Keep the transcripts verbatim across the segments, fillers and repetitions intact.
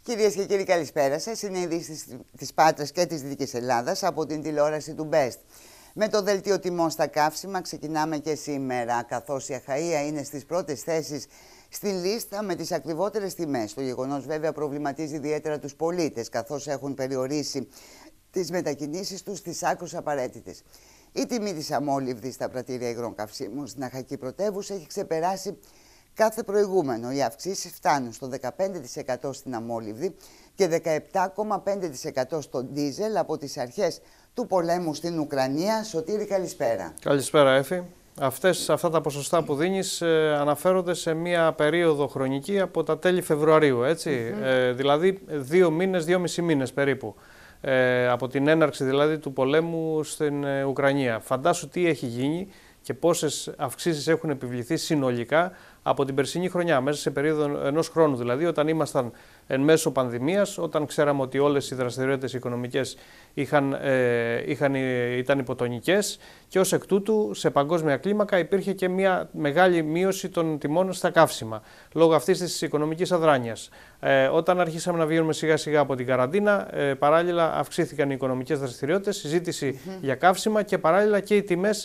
Κυρίες και κύριοι, καλησπέρα σας. Είναι ειδήσεις της Πάτρας και της Δυτικής Ελλάδας από την τηλεόραση του Best. Με το δελτίο τιμών στα καύσιμα ξεκινάμε και σήμερα, καθώς η Αχαΐα είναι στις πρώτες θέσεις στην λίστα με τις ακριβότερες τιμές. Το γεγονός βέβαια προβληματίζει ιδιαίτερα τους πολίτες, καθώς έχουν περιορίσει τις μετακινήσεις τους στις άκρως απαραίτητες. Η τιμή της αμόλυβδης στα πρατήρια υγρών καυσίμων στην Αχαϊκή πρωτεύουσα έχει ξεπεράσει κάθε προηγούμενο. Οι αυξήσεις φτάνουν στο δεκαπέντε τοις εκατό στην αμόλυβδη και δεκαεπτά κόμμα πέντε τοις εκατό στο ντίζελ από τις αρχές του πολέμου στην Ουκρανία. Σωτήρη, καλησπέρα. Καλησπέρα, Έφη. Αυτές, αυτά τα ποσοστά που δίνεις ε, αναφέρονται σε μία περίοδο χρονική από τα τέλη Φεβρουαρίου, έτσι, mm-hmm. ε, δηλαδή δύο μήνες, δυόμισι μήνες περίπου. Ε, από την έναρξη δηλαδή του πολέμου στην ε, Ουκρανία. Φαντάσου τι έχει γίνει και πόσες αυξήσεις έχουν επιβληθεί συνολικά από την περσινή χρονιά, μέσα σε περίοδο ενός χρόνου δηλαδή, όταν ήμασταν εν μέσω πανδημίας, όταν ξέραμε ότι όλες οι δραστηριότητες οικονομικές είχαν, ε, είχαν, ήταν υποτονικές και ως εκ τούτου σε παγκόσμια κλίμακα υπήρχε και μια μεγάλη μείωση των τιμών στα καύσιμα, λόγω αυτής της οικονομικής αδράνειας. Ε, όταν αρχίσαμε να βγαίνουμε σιγά σιγά από την καραντίνα, ε, παράλληλα αυξήθηκαν οι οικονομικές δραστηριότητες, η ζήτηση mm-hmm. για καύσιμα και παράλληλα και οι τιμές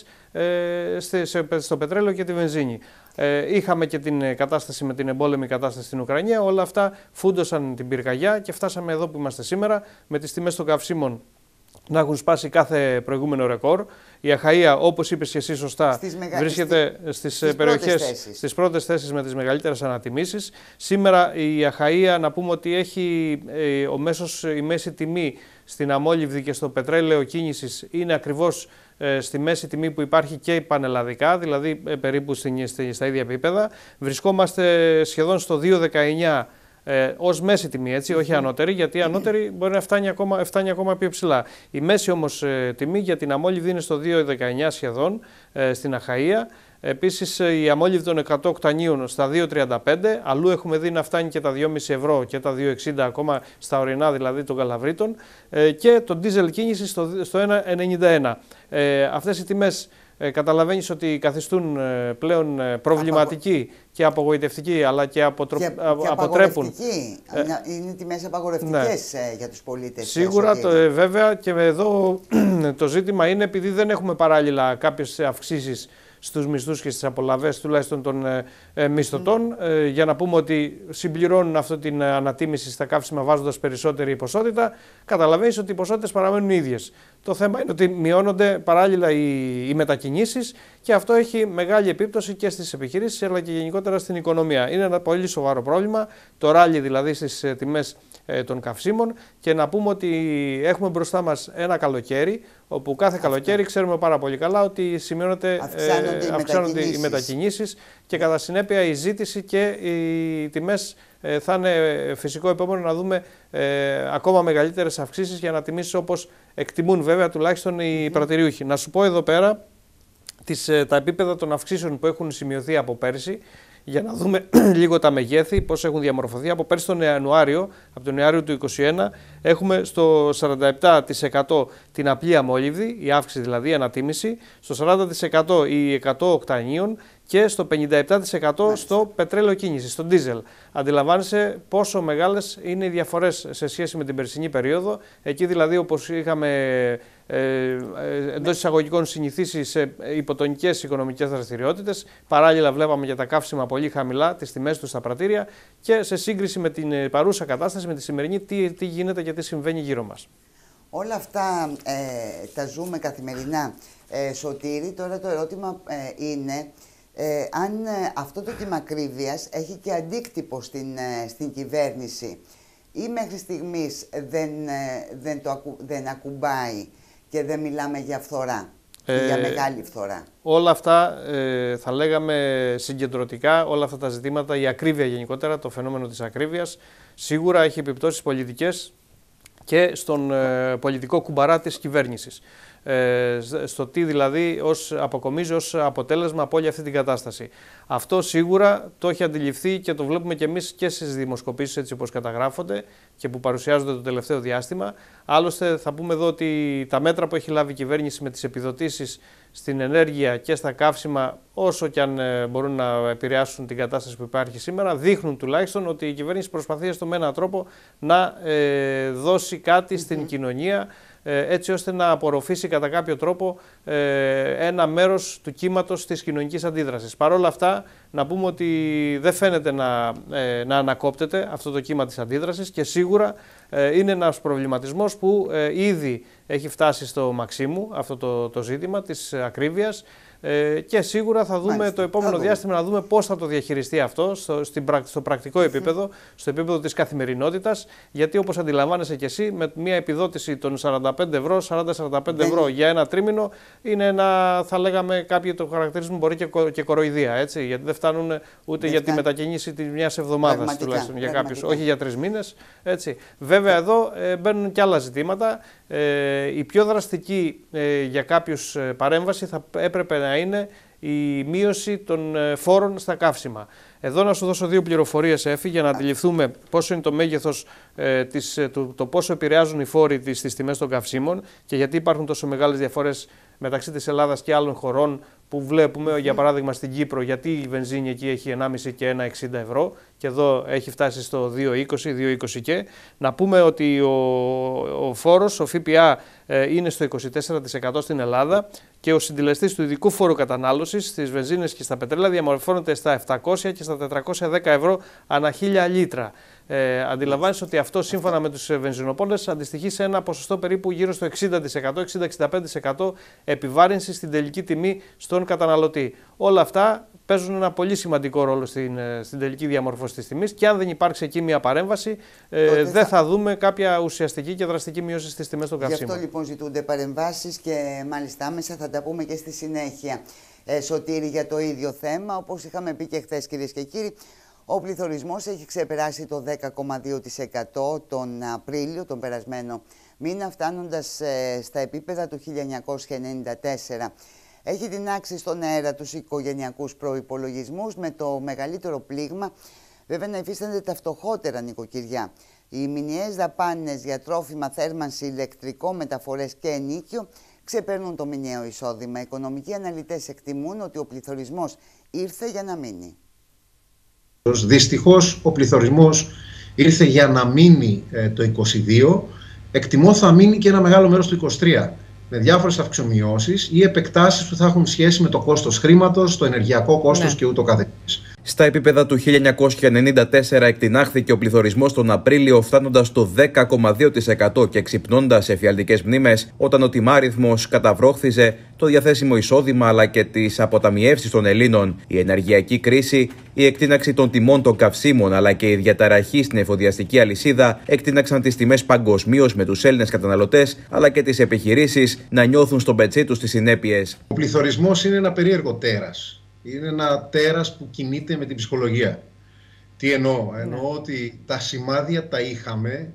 ε, στο πετρέλαιο και τη βενζίνη. Ε, είχαμε και την κατάσταση με την εμπόλεμη κατάσταση στην Ουκρανία. Όλα αυτά φούντωσαν την πυρκαγιά και φτάσαμε εδώ που είμαστε σήμερα, με τις τιμές των καυσίμων να έχουν σπάσει κάθε προηγούμενο ρεκόρ. Η Αχαΐα, όπως είπες και εσύ σωστά, στις μεγα... βρίσκεται στις, στις περιοχές, πρώτες στις πρώτες θέσεις με τις μεγαλύτερες ανατιμήσεις. Σήμερα η Αχαΐα, να πούμε ότι έχει ε, ο μέσος, η μέση τιμή στην αμόλυβδη και στο πετρέλαιο κίνησης είναι ακριβώς ε, στη μέση τιμή που υπάρχει και πανελλαδικά, δηλαδή ε, περίπου στην, στη, στα ίδια επίπεδα. Βρισκόμαστε σχεδόν στο δύο δεκαεννιά Ε, ως μέση τιμή, έτσι, όχι ανώτερη, γιατί η ανώτερη μπορεί να φτάνει ακόμα, φτάνει ακόμα πιο ψηλά. Η μέση όμως ε, τιμή για την αμόλυβδη είναι στο δύο δεκαεννιά σχεδόν ε, στην Αχαΐα. Επίσης η αμόλυβδη των εκατό οκτανίων στα δύο τριάντα πέντε, αλλού έχουμε δει να φτάνει και τα δυόμισι ευρώ και τα δύο εξήντα ακόμα στα ορεινά δηλαδή των Καλαβρίτων, ε, και το ντίζελ κίνηση στο, στο ένα ενενήντα ένα. Ε, αυτές οι τιμές Ε, καταλαβαίνεις ότι καθιστούν ε, πλέον ε, προβληματική Απαγω... και απογοητευτική, αλλά και, αποτρο... και, και αποτρέπουν. Ε, είναι τιμές απαγορευτικές ναι. ε, για τους πολίτες. Σίγουρα, το, ε, βέβαια, και εδώ το ζήτημα είναι επειδή δεν έχουμε παράλληλα κάποιες αυξήσεις στους μισθούς και στις απολαβές τουλάχιστον των ε, ε, μισθωτών, mm. ε, για να πούμε ότι συμπληρώνουν αυτή την ανατίμηση στα καύσιμα βάζοντας περισσότερη ποσότητα, καταλαβαίνεις ότι οι ποσότητες παραμένουν ίδιες. Το θέμα είναι ότι μειώνονται παράλληλα οι, οι μετακινήσεις και αυτό έχει μεγάλη επίπτωση και στις επιχειρήσεις αλλά και γενικότερα στην οικονομία. Είναι ένα πολύ σοβαρό πρόβλημα, το ράλι δηλαδή στις ε, τιμές ε, των καυσίμων, και να πούμε ότι έχουμε μπροστά μας ένα καλοκαίρι, όπου κάθε αυτό. καλοκαίρι ξέρουμε πάρα πολύ καλά ότι σημειώνεται, αυξάνονται, ε, οι, αυξάνονται μετακινήσεις. οι μετακινήσεις και κατά συνέπεια η ζήτηση και οι τιμές ε, θα είναι φυσικό επόμενο να δούμε ε, ακόμα μεγαλύτερες αυξήσεις για ανατιμήσεις όπως εκτιμούν βέβαια τουλάχιστον οι mm. πρατηριούχοι. Να σου πω εδώ πέρα τις, ε, τα επίπεδα των αυξήσεων που έχουν σημειωθεί από πέρσι, για να δούμε λίγο τα μεγέθη, πώς έχουν διαμορφωθεί. Από πέρσι τον Ιανουάριο, από τον Ιανουάριο του είκοσι ένα, έχουμε στο σαράντα επτά τοις εκατό την απλή αμόλυβδη, η αύξηση δηλαδή, η ανατίμηση, στο σαράντα τοις εκατό οι εκατό οκτανίων και στο πενήντα επτά τοις εκατό στο πετρέλαιο κίνηση, στο ντίζελ. Αντιλαμβάνεσαι πόσο μεγάλες είναι οι διαφορές σε σχέση με την περσινή περίοδο. Εκεί δηλαδή όπως είχαμε ε, ε, εντός εισαγωγικών συνηθίσει σε υποτονικές οικονομικές δραστηριότητες, παράλληλα βλέπαμε για τα καύσιμα πολύ χαμηλά τις τιμές τους στα πρατήρια, και σε σύγκριση με την παρούσα κατάσταση, με τη σημερινή, τι, τι γίνεται και τι συμβαίνει γύρω μας. Όλα αυτά ε, τα ζούμε καθημερινά, ε, Σωτήρη. Τώρα το ερώτημα ε, είναι ε, αν ε, αυτό το κύμα ακρίβειας έχει και αντίκτυπο στην, ε, στην κυβέρνηση, ή μέχρι στιγμής δεν, ε, δεν, το ακου, δεν ακουμπάει και δεν μιλάμε για φθορά, ε, για μεγάλη φθορά. Όλα αυτά ε, θα λέγαμε συγκεντρωτικά, όλα αυτά τα ζητήματα, η ακρίβεια γενικότερα, το φαινόμενο της ακρίβειας, σίγουρα έχει επιπτώσεις πολιτικές και στον ε, πολιτικό κουμπαρά της κυβέρνησης. ε, στο τι δηλαδή ως, αποκομίζει ως αποτέλεσμα από όλη αυτή την κατάσταση. Αυτό σίγουρα το έχει αντιληφθεί και το βλέπουμε και εμείς και στις δημοσκοπήσεις έτσι όπως καταγράφονται και που παρουσιάζονται το τελευταίο διάστημα. Άλλωστε θα πούμε εδώ ότι τα μέτρα που έχει λάβει η κυβέρνηση με τις επιδοτήσεις στην ενέργεια και στα καύσιμα, όσο και αν ε, μπορούν να επηρεάσουν την κατάσταση που υπάρχει σήμερα, δείχνουν τουλάχιστον ότι η κυβέρνηση προσπαθεί στο με έναν τρόπο να ε, δώσει κάτι στην mm-hmm. κοινωνία, έτσι ώστε να απορροφήσει κατά κάποιο τρόπο ε, ένα μέρος του κύματος της κοινωνικής αντίδρασης. Παρ' όλα αυτά, να πούμε ότι δεν φαίνεται να, ε, να ανακόπτεται αυτό το κύμα της αντίδρασης και σίγουρα ε, είναι ένας προβληματισμός που ε, ήδη έχει φτάσει στο μαξίμου αυτό το, το ζήτημα της ακρίβειας. Ε, και σίγουρα θα δούμε Μάλιστα, το επόμενο διάστημα να δούμε πώς θα το διαχειριστεί αυτό στο, στην, στο πρακτικό επίπεδο, στο επίπεδο της καθημερινότητας, γιατί όπως αντιλαμβάνεσαι και εσύ, με μια επιδότηση των σαράντα πέντε ευρώ, σαράντα με σαράντα πέντε ευρώ για ένα τρίμηνο, είναι ένα, θα λέγαμε, κάποιοι το χαρακτηρίζουν μπορεί και, και κοροϊδία, έτσι, γιατί δεν φτάνουν ούτε δεν για τη μετακίνηση μιας εβδομάδας τουλάχιστον για κάποιους, όχι για τρεις μήνες. Έτσι. Βέβαια εδώ ε, μπαίνουν και άλλα ζητήματα. Ε, η πιο δραστική ε, για κάποιους ε, παρέμβαση θα έπρεπε να είναι η μείωση των ε, φόρων στα καύσιμα. Εδώ να σου δώσω δύο πληροφορίες, Έφη, για να αντιληφθούμε πόσο είναι το μέγεθος, ε, της, ε, το, το πόσο επηρεάζουν οι φόροι της, στις τιμές των καυσίμων και γιατί υπάρχουν τόσο μεγάλες διαφορές μεταξύ της Ελλάδας και άλλων χωρών που βλέπουμε, για παράδειγμα στην Κύπρο, γιατί η βενζίνη εκεί έχει ενάμιση και ένα εξήντα ευρώ και εδώ έχει φτάσει στο δύο είκοσι, δύο είκοσι και. Να πούμε ότι ο, ο φόρος, ο ΦΠΑ, ε, είναι στο είκοσι τέσσερα τοις εκατό στην Ελλάδα και ο συντελεστής του ειδικού φόρου κατανάλωσης στις βενζίνες και στα πετρέλαια διαμορφώνεται στα επτακόσια και στα τετρακόσια δέκα ευρώ ανά χίλια λίτρα. Ε, αντιλαμβάνεσαι ότι αυτό σύμφωνα με τους βενζινοπόλες αντιστοιχεί σε ένα ποσοστό περίπου γύρω στο εξήντα τοις εκατό, εξήντα με εξήντα πέντε τοις εκατό επιβάρυνση στην τελική τιμή στον καταναλωτή. Όλα αυτά παίζουν ένα πολύ σημαντικό ρόλο στην, στην τελική διαμόρφωση της τιμής και αν δεν υπάρξει εκεί μια παρέμβαση ε, δεν θα... θα δούμε κάποια ουσιαστική και δραστική μείωση στις τιμές των καυσίμων. Γι' αυτό λοιπόν ζητούνται παρεμβάσεις και μάλιστα άμεσα θα τα πούμε και στη συνέχεια. Ε, Σωτήρη, για το ίδιο θέμα, όπως είχαμε πει και χθες, κυρίες και κύριοι, ο πληθωρισμός έχει ξεπεράσει το δέκα κόμμα δύο τοις εκατό τον Απρίλιο, τον περασμένο μήνα, φτάνοντας ε, στα επίπεδα του χίλια εννιακόσια ενενήντα τέσσερα. Έχει τινάξει στον αέρα τους οικογενειακούς προϋπολογισμούς, με το μεγαλύτερο πλήγμα βέβαια να υφίστανται τα φτωχότερα νοικοκυριά. Οι μηνιαίες δαπάνες για τρόφιμα, θέρμανση, ηλεκτρικό, μεταφορές και ενοίκιο ξεπερνούν το μηνιαίο εισόδημα. Οι οικονομικοί αναλυτές εκτιμούν ότι ο πληθωρισμός ήρθε για να μείνει. Δυστυχώς ο πληθωρισμός ήρθε για να μείνει ε, το είκοσι δύο, εκτιμώ θα μείνει και ένα μεγάλο μέρος του είκοσι τρία, με διάφορες αυξομοιώσεις ή επεκτάσεις που θα έχουν σχέση με το κόστος χρήματος, το ενεργειακό κόστος ναι. και ούτω καθεξής. Στα επίπεδα του χίλια εννιακόσια ενενήντα τέσσερα εκτινάχθηκε ο πληθωρισμός τον Απρίλιο, φτάνοντας στο δέκα κόμμα δύο τοις εκατό και ξυπνώντας εφιαλτικές μνήμες, όταν ο τιμάριθμος καταβρόχθιζε το διαθέσιμο εισόδημα αλλά και τις αποταμιεύσεις των Ελλήνων. Η ενεργειακή κρίση, η εκτείναξη των τιμών των καυσίμων αλλά και η διαταραχή στην εφοδιαστική αλυσίδα εκτείναξαν τις τιμές παγκοσμίως, με τους Έλληνες καταναλωτές αλλά και τις επιχειρήσεις να νιώθουν στον πετσί τους τις συνέπειες. Ο πληθωρισμός είναι ένα περίεργο τέρας. Είναι ένα τέρας που κινείται με την ψυχολογία. Τι εννοώ? Ναι. Εννοώ ότι τα σημάδια τα είχαμε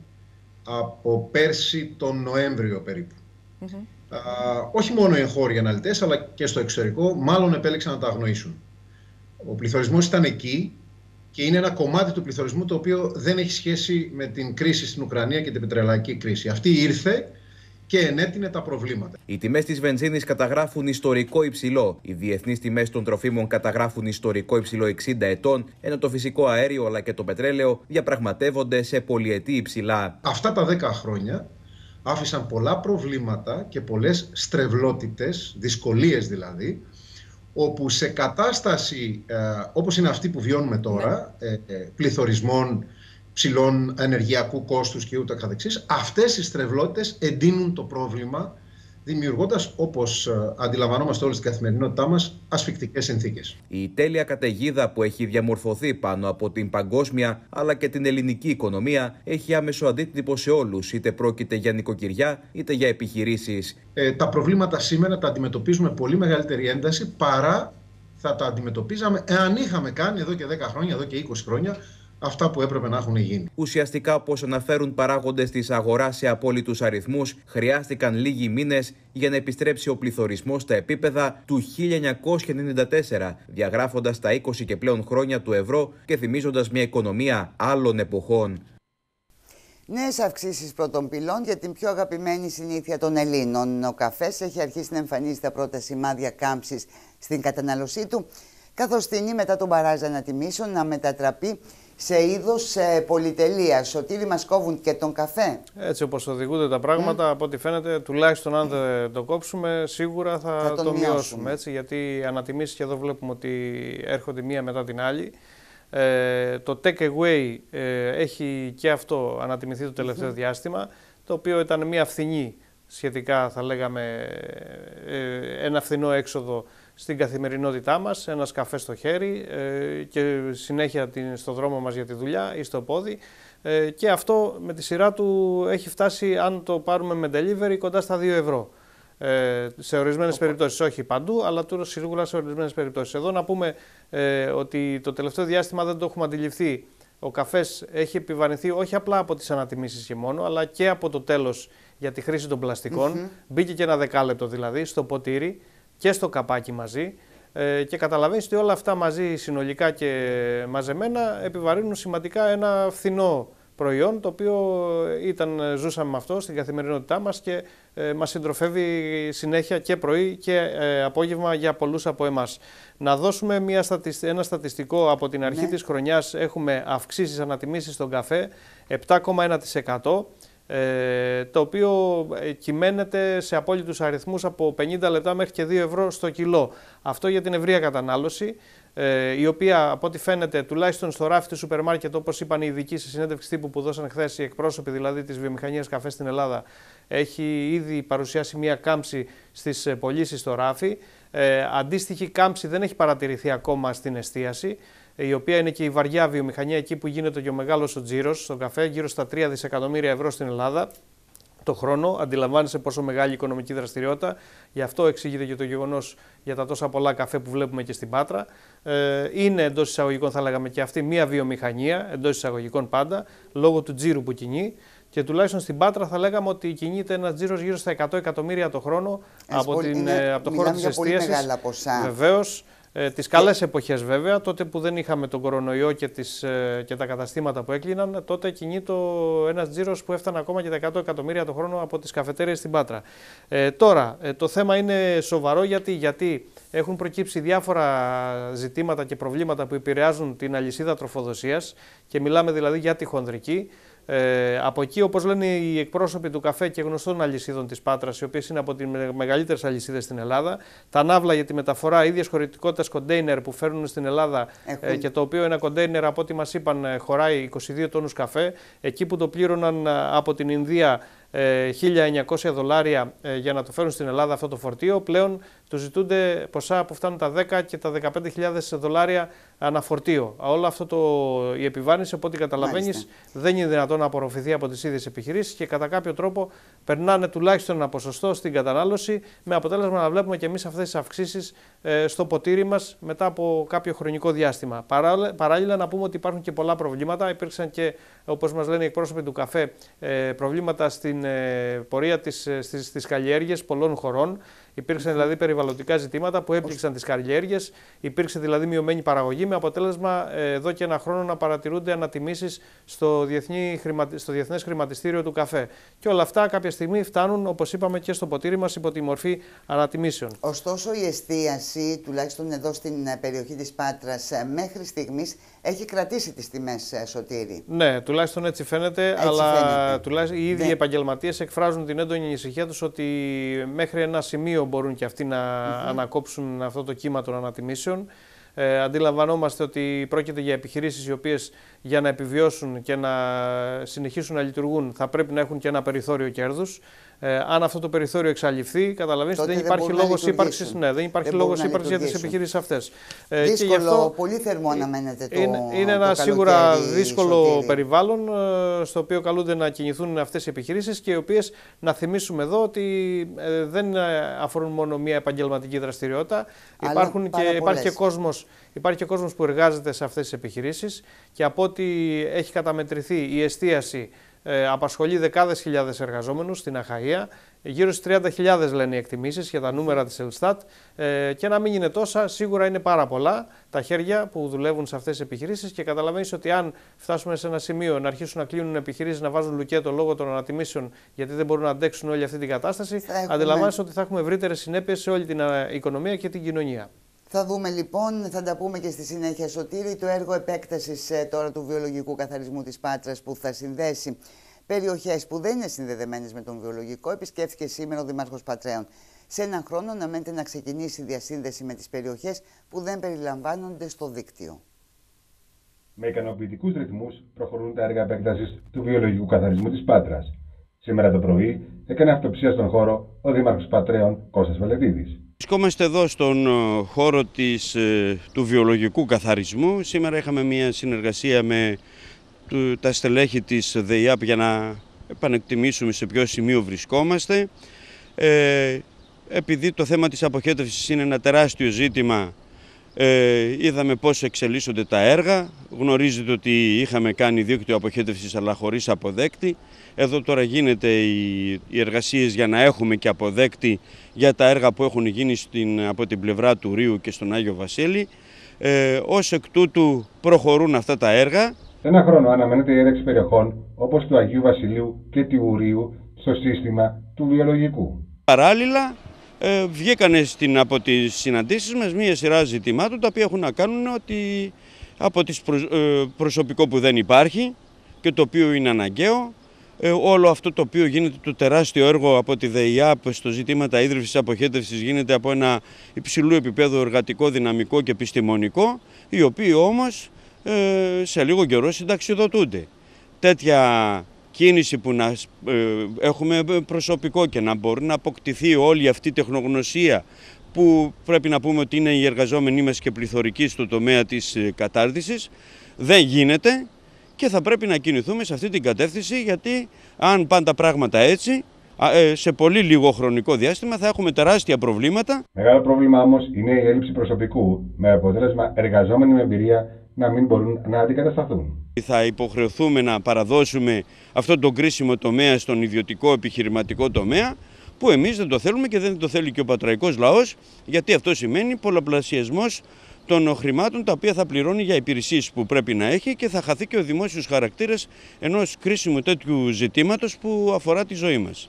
από πέρσι τον Νοέμβριο περίπου. Mm-hmm. Α, όχι μόνο οι εγχώροι αναλυτές, αλλά και στο εξωτερικό, μάλλον επέλεξαν να τα αγνοήσουν. Ο πληθωρισμός ήταν εκεί και είναι ένα κομμάτι του πληθωρισμού το οποίο δεν έχει σχέση με την κρίση στην Ουκρανία και την πετρελαϊκή κρίση. Αυτή ήρθε και ενέτεινε τα προβλήματα. Οι τιμές της βενζίνης καταγράφουν ιστορικό υψηλό. Οι διεθνείς τιμές των τροφίμων καταγράφουν ιστορικό υψηλό εξήντα ετών, ενώ το φυσικό αέριο αλλά και το πετρέλαιο διαπραγματεύονται σε πολυετή υψηλά. Αυτά τα δέκα χρόνια άφησαν πολλά προβλήματα και πολλές στρεβλότητες, δυσκολίες δηλαδή, όπου σε κατάσταση ε, όπως είναι αυτή που βιώνουμε τώρα, ε, ε, πληθωρισμών, ψηλών ενεργειακού κόστους και ούτω καθεξής, αυτές οι στρεβλότητες εντείνουν το πρόβλημα, δημιουργώντας, όπως αντιλαμβανόμαστε όλη στην καθημερινότητά μας, ασφικτικές συνθήκες. Η τέλεια καταιγίδα που έχει διαμορφωθεί πάνω από την παγκόσμια αλλά και την ελληνική οικονομία έχει άμεσο αντίκτυπο σε όλους, είτε πρόκειται για νοικοκυριά είτε για επιχειρήσεις. Ε, τα προβλήματα σήμερα τα αντιμετωπίζουμε πολύ μεγαλύτερη ένταση παρά θα τα αντιμετωπίζαμε εάν είχαμε κάνει εδώ και δέκα χρόνια, εδώ και είκοσι χρόνια, αυτά που έπρεπε να έχουν γίνει. Ουσιαστικά, όπως αναφέρουν παράγοντες της αγοράς σε απόλυτους αριθμούς, χρειάστηκαν λίγοι μήνες για να επιστρέψει ο πληθωρισμός στα επίπεδα του χίλια εννιακόσια ενενήντα τέσσερα, διαγράφοντας τα είκοσι και πλέον χρόνια του ευρώ και θυμίζοντας μια οικονομία άλλων εποχών. Νέες αυξήσεις πρώτων πυλών για την πιο αγαπημένη συνήθεια των Ελλήνων. Ο καφές έχει αρχίσει να εμφανίζει τα πρώτα σημάδια κάμψης στην κατανάλωσή του, καθώς τείνει μετά τον μπαράζ ανατιμήσεων να μετατραπεί σε είδος ε, πολυτελείας. Σωτήρη, μας κόβουν και τον καφέ. Έτσι όπως οδηγούνται τα πράγματα, mm. από ό,τι φαίνεται, τουλάχιστον αν δεν το κόψουμε, σίγουρα θα, θα το μειώσουμε. μειώσουμε έτσι, γιατί οι ανατιμήσεις και εδώ βλέπουμε ότι έρχονται μία μετά την άλλη. Ε, το take away ε, έχει και αυτό ανατιμηθεί το τελευταίο mm-hmm. διάστημα, το οποίο ήταν μία φθηνή σχετικά, θα λέγαμε, ε, ένα φθηνό έξοδο στην καθημερινότητά μας, ένας καφές στο χέρι ε, και συνέχεια την, στο δρόμο μας για τη δουλειά ή στο πόδι, ε, και αυτό με τη σειρά του έχει φτάσει, αν το πάρουμε με delivery, κοντά στα δύο ευρώ. Ε, σε ορισμένες περιπτώσεις, όχι παντού, αλλά τώρα σίγουρα σε ορισμένες περιπτώσεις. Εδώ να πούμε ε, ότι το τελευταίο διάστημα δεν το έχουμε αντιληφθεί. Ο καφές έχει επιβαρυνθεί όχι απλά από τις ανατιμήσεις και μόνο, αλλά και από το τέλος για τη χρήση των πλαστικών. Mm-hmm. Μπήκε και ένα δεκάλεπτο δηλαδή στο ποτήρι και στο καπάκι μαζί, ε, και καταλαβαίνεις ότι όλα αυτά μαζί συνολικά και μαζεμένα επιβαρύνουν σημαντικά ένα φθηνό προϊόν, το οποίο ήταν, ζούσαμε με αυτό στην καθημερινότητά μας και ε, μας συντροφεύει συνέχεια και πρωί και ε, απόγευμα για πολλούς από εμάς. Να δώσουμε μια στατισ... ένα στατιστικό από την αρχή ναι. της χρονιάς. Έχουμε αυξήσεις ανατιμήσεις στον καφέ επτά κόμμα ένα τοις εκατό, ε, το οποίο κυμαίνεται σε απόλυτους αριθμούς από πενήντα λεπτά μέχρι και δύο ευρώ στο κιλό. Αυτό για την ευρεία κατανάλωση, ε, η οποία από ό,τι φαίνεται τουλάχιστον στο ράφι του σούπερ μάρκετ, όπως είπαν οι ειδικοί σε συνέντευξη τύπου που δώσαν χθες οι εκπρόσωποι δηλαδή της βιομηχανίας καφέ στην Ελλάδα, έχει ήδη παρουσιάσει μία κάμψη στις πωλήσεις στο ράφι. Ε, αντίστοιχη κάμψη δεν έχει παρατηρηθεί ακόμα στην εστίαση, η οποία είναι και η βαριά βιομηχανία, εκεί που γίνεται και ο μεγάλος ο τζίρος στον καφέ, γύρω στα τρία δισεκατομμύρια ευρώ στην Ελλάδα το χρόνο. Αντιλαμβάνεσαι πόσο μεγάλη οικονομική δραστηριότητα. Γι' αυτό εξηγείται και το γεγονός για τα τόσα πολλά καφέ που βλέπουμε και στην Πάτρα. Ε, είναι εντός εισαγωγικών, θα λέγαμε, και αυτή μία βιομηχανία, εντός εισαγωγικών πάντα, λόγω του τζίρου που κινεί. Και τουλάχιστον στην Πάτρα θα λέγαμε ότι κινείται ένας τζίρος γύρω στα εκατό εκατομμύρια το χρόνο από, την, είναι, από το χώρο της εστίασης. Βεβαίως. Ε, τις καλές και... εποχές βέβαια, τότε που δεν είχαμε τον κορονοϊό και, τις, ε, και τα καταστήματα που έκλειναν, τότε κινείται ένας τζίρος που έφτανε ακόμα και τα εκατό εκατομμύρια το χρόνο από τις καφετέριες στην Πάτρα. Ε, τώρα, ε, το θέμα είναι σοβαρό γιατί, γιατί έχουν προκύψει διάφορα ζητήματα και προβλήματα που επηρεάζουν την αλυσίδα τροφοδοσίας και μιλάμε δηλαδή για τη χονδρική. Ε, από εκεί, όπως λένε οι εκπρόσωποι του καφέ και γνωστών αλυσίδων της Πάτρας, οι οποίες είναι από τις μεγαλύτερες αλυσίδες στην Ελλάδα, τα ναύλα για τη μεταφορά ίδιας χωρητικότητας κοντέινερ που φέρνουν στην Ελλάδα, ε, και το οποίο ένα κοντέινερ, από ό,τι μας είπαν, χωράει είκοσι δύο τόνους καφέ, εκεί που το πλήρωναν από την Ινδία ε, χίλια εννιακόσια δολάρια ε, για να το φέρουν στην Ελλάδα αυτό το φορτίο, πλέον του ζητούνται ποσά που φτάνουν τα δέκα και τα δεκαπέντε χιλιάδες δολάρια αναφορτίο. Όλο αυτό το, η επιβάρυνση, από ό,τι καταλαβαίνεις, δεν είναι δυνατόν να απορροφηθεί από τις ίδιες επιχειρήσεις και κατά κάποιο τρόπο περνάνε τουλάχιστον ένα ποσοστό στην κατανάλωση, με αποτέλεσμα να βλέπουμε και εμείς αυτές τις αυξήσεις ε, στο ποτήρι μας μετά από κάποιο χρονικό διάστημα. Παρά, παράλληλα, να πούμε ότι υπάρχουν και πολλά προβλήματα. Υπήρξαν και, όπως μας λένε οι εκπρόσωποι του καφέ, ε, προβλήματα στην ε, πορεία της, ε, στις, στις καλλιέργειες πολλών χωρών. Υπήρξαν δηλαδή περιβαλλοντικά ζητήματα που έπληξαν τις καλλιέργειες, υπήρξε δηλαδή μειωμένη παραγωγή, με αποτέλεσμα ε, εδώ και ένα χρόνο να παρατηρούνται ανατιμήσεις στο, διεθνή, στο Διεθνές Χρηματιστήριο του Καφέ. Και όλα αυτά κάποια στιγμή φτάνουν, όπως είπαμε, και στο ποτήρι μας υπό τη μορφή ανατιμήσεων. Ωστόσο, η εστίαση, τουλάχιστον εδώ στην περιοχή της Πάτρας, μέχρι στιγμής έχει κρατήσει τις τιμές, Σωτήρη. Ναι, τουλάχιστον έτσι φαίνεται, έτσι αλλά φαίνεται. Τουλάχιστον οι ίδιοι ναι. επαγγελματίες εκφράζουν την έντονη ανησυχία τους ότι μέχρι ένα σημείο μπορούν και αυτοί να mm-hmm. ανακόψουν αυτό το κύμα των ανατιμήσεων. Ε, αντιλαμβανόμαστε ότι πρόκειται για επιχειρήσεις οι οποίες για να επιβιώσουν και να συνεχίσουν να λειτουργούν θα πρέπει να έχουν και ένα περιθώριο κέρδους. Ε, αν αυτό το περιθώριο εξαλειφθεί, καταλαβαίνεις ότι δεν υπάρχει λόγος ύπαρξης, ναι, δεν υπάρχει λόγος ύπαρξης για τις επιχειρήσεις αυτές. Δύσκολο, και γι' αυτό πολύ θερμό αναμένεται το Είναι, είναι ένα το σίγουρα δύσκολο Σωτήρη. περιβάλλον στο οποίο καλούνται να κινηθούν αυτές οι επιχειρήσεις και οι οποίες, να θυμίσουμε εδώ, ότι ε, δεν αφορούν μόνο μια επαγγελματική δραστηριότητα. Υπάρχουν και, υπάρχει, και κόσμος, υπάρχει και κόσμος που εργάζεται σε αυτές τις επιχειρήσεις και από ό,τι έχει καταμετρηθεί η εστίαση ε, απασχολεί δεκάδες χιλιάδες εργαζόμενους στην Αχαΐα. Γύρω στις τριάντα χιλιάδες λένε οι εκτιμήσεις για τα νούμερα της Ελστάτ ε, και να μην είναι τόσα, σίγουρα είναι πάρα πολλά τα χέρια που δουλεύουν σε αυτές τις επιχειρήσεις και καταλαβαίνεις ότι αν φτάσουμε σε ένα σημείο να αρχίσουν να κλείνουν επιχειρήσεις, να βάζουν λουκέτο λόγω των ανατιμήσεων γιατί δεν μπορούν να αντέξουν όλη αυτή την κατάσταση, έχουμε... αντιλαμβάνεσαι ότι θα έχουμε ευρύτερες συνέπειες σε όλη την οικονομία και την κοινωνία. Θα δούμε λοιπόν, θα τα πούμε και στη συνέχεια, Σωτήρη, το έργο επέκτασης ε, τώρα του βιολογικού καθαρισμού της Πάτρας που θα συνδέσει περιοχές που δεν είναι συνδεδεμένες με τον βιολογικό, επισκέφθηκε σήμερα ο Δήμαρχος Πατρέων. Σε έναν χρόνο αναμένεται να ξεκινήσει η διασύνδεση με τις περιοχές που δεν περιλαμβάνονται στο δίκτυο. Με ικανοποιητικούς ρυθμούς προχωρούν τα έργα επέκτασης του βιολογικού καθαρισμού της Πάτρας. Σήμερα το πρωί έκανε αυτοψία στον χώρο ο Δήμαρχος Πατρέων Κώστας Βελετίδης. Βρισκόμαστε εδώ στον χώρο της, του βιολογικού καθαρισμού. Σήμερα είχαμε μια συνεργασία με τα στελέχη της ΔΕΙΑΠ για να επανεκτιμήσουμε σε ποιο σημείο βρισκόμαστε. Ε, επειδή το θέμα της αποχέτευσης είναι ένα τεράστιο ζήτημα, ε, είδαμε πώς εξελίσσονται τα έργα. Γνωρίζετε ότι είχαμε κάνει δίκτυο αποχέτευσης αλλά χωρίς αποδέκτη. Εδώ τώρα γίνεται οι, οι εργασίες για να έχουμε και αποδέκτη για τα έργα που έχουν γίνει στην, από την πλευρά του Ρίου και στον Άγιο Βασίλη. Ε, ως εκ τούτου προχωρούν αυτά τα έργα. Σε ένα χρόνο αναμένεται η ένταξη περιοχών όπως του Αγίου Βασιλείου και του Ουρίου στο σύστημα του βιολογικού. Παράλληλα, ε, βγήκανε στην, από τις συναντήσεις μας μία σειρά ζητημάτων τα οποία έχουν να κάνουν ότι από τις προ, ε, προσωπικό που δεν υπάρχει και το οποίο είναι αναγκαίο, ε, όλο αυτό το οποίο γίνεται, το τεράστιο έργο από τη ΔΕΙΑΠ στο ζητήματα ίδρυυσης αποχέτευσης γίνεται από ένα υψηλού επίπεδο εργατικό, δυναμικό και επιστημονικό, οι οποίοι όμως σε λίγο καιρό συνταξιοδοτούνται. Τέτοια κίνηση που να ε, έχουμε προσωπικό και να μπορεί να αποκτηθεί όλη αυτή η τεχνογνωσία που πρέπει να πούμε ότι είναι οι εργαζόμενοι μας και πληθωρικοί στο τομέα της κατάρτισης, δεν γίνεται και θα πρέπει να κινηθούμε σε αυτή την κατεύθυνση, γιατί αν πάνε τα πράγματα έτσι, σε πολύ λίγο χρονικό διάστημα θα έχουμε τεράστια προβλήματα. Μεγάλο πρόβλημα όμως είναι η έλλειψη προσωπικού, με αποτέλεσμα εργαζόμενοι με εμπειρία να μην μπορούν να αντικατασταθούν. Θα υποχρεωθούμε να παραδώσουμε αυτό το κρίσιμο τομέα στον ιδιωτικό επιχειρηματικό τομέα, που εμείς δεν το θέλουμε και δεν το θέλει και ο πατραϊκός λαός, γιατί αυτό σημαίνει πολλαπλασιασμός των χρημάτων τα οποία θα πληρώνει για υπηρεσίες που πρέπει να έχει και θα χαθεί και ο δημόσιος χαρακτήρας ενός κρίσιμου τέτοιου ζητήματος που αφορά τη ζωή μας.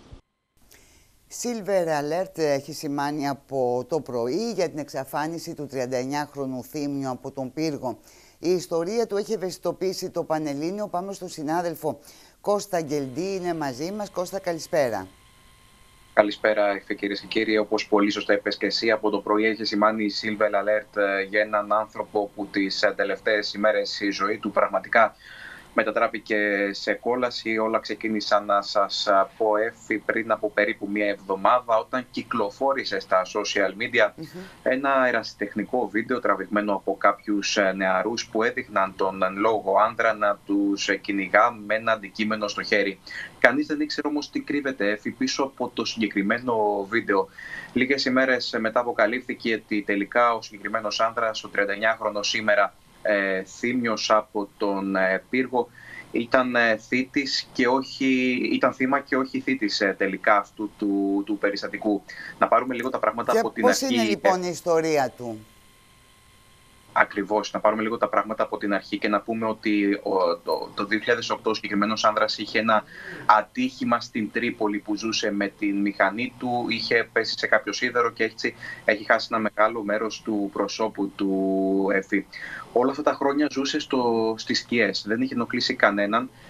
Silver Alert έχει σημάνει από το πρωί για την εξαφάνιση του τριανταεννιάχρονου Θήμιου από τον πύργο. Η ιστορία του έχει ευαισθητοποιήσει το Πανελλήνιο. Πάμε στον συνάδελφο Κώστα Γκελντή, είναι μαζί μας. Κώστα, καλησπέρα. Καλησπέρα, κυρίες και κύριοι. Όπως πολύ σωστά είπες και εσύ, από το πρωί έχει σημάνει η Silver Alert για έναν άνθρωπο που τις τελευταίες ημέρες η ζωή του πραγματικά μετατράπηκε σε κόλαση. Όλα ξεκίνησαν, να σας πω, Εφη, πριν από περίπου μία εβδομάδα, όταν κυκλοφόρησε στα social media mm-hmm. ένα ερασιτεχνικό βίντεο τραβηγμένο από κάποιους νεαρούς που έδειχναν τον λόγο άνδρα να τους κυνηγά με ένα αντικείμενο στο χέρι. Κανείς δεν ήξερε όμως τι κρύβεται, Εφη, πίσω από το συγκεκριμένο βίντεο. Λίγες ημέρες μετά αποκαλύφθηκε ότι τελικά ο συγκεκριμένος άνδρας, ο τριανταεννιάχρονος σήμερα, Ε, θύμιος από τον ε, πύργο, ήταν ε, θήτης και όχι, ήταν θύμα και όχι θήτης ε, τελικά αυτού του, του περιστατικού. Να πάρουμε λίγο τα πράγματα και από την αρχή. Πώς είναι λοιπόν η ιστορία του? Ακριβώς, να πάρουμε λίγο τα πράγματα από την αρχή και να πούμε ότι ο, το, το δύο χιλιάδες οκτώ ο συγκεκριμένος άνδρας είχε ένα ατύχημα στην Τρίπολη που ζούσε με την μηχανή του, είχε πέσει σε κάποιο σίδερο και έτσι έχει χάσει ένα μεγάλο μέρος του προσώπου του Εφή. Όλα αυτά τα χρόνια ζούσε στο, στις σκιές, δεν είχε ενοχλήσει κανέναν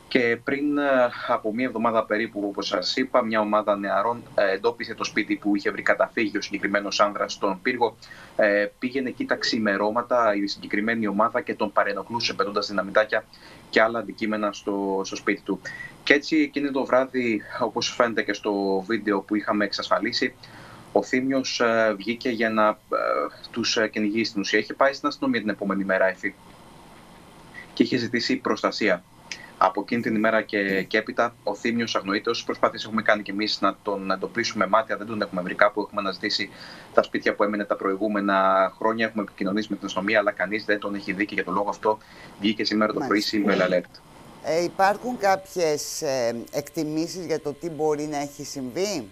Και πριν από μία εβδομάδα περίπου, όπως σας είπα, μια ομάδα νεαρών εντόπισε το σπίτι που είχε βρει καταφύγιο ο συγκεκριμένος άνδρας στον πύργο. Πήγαινε εκεί τα ξημερώματα η συγκεκριμένη ομάδα και τον παρενοχλούσε πετώντας δυναμητάκια και άλλα αντικείμενα στο, στο σπίτι του. Και έτσι εκείνη το βράδυ, όπως φαίνεται και στο βίντεο που είχαμε εξασφαλίσει, ο Θήμιος βγήκε για να τους κυνηγήσει. Στην ουσία είχε πάει στην αστυνομία την επόμενη μέρα, Εφη, και είχε ζητήσει προστασία. Από εκείνη την ημέρα και, και έπειτα, ο Θήμιος αγνοείται. Όσες προσπάθειες έχουμε κάνει κι εμείς να τον εντοπίσουμε μάτια, δεν τον έχουμε βρει κάπου. Έχουμε αναζητήσει τα σπίτια που έμενε τα προηγούμενα χρόνια. Έχουμε επικοινωνήσει με την αστυνομία, αλλά κανείς δεν τον έχει δει και για τον λόγο αυτό βγήκε σήμερα το πρωί η Silver Alert. Ε, υπάρχουν κάποιες ε, εκτιμήσεις για το τι μπορεί να έχει συμβεί?